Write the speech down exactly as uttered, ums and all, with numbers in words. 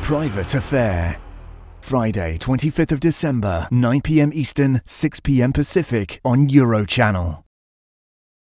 Private Affair. Friday, twenty-fifth of December, nine p m Eastern, six p m Pacific on Eurochannel.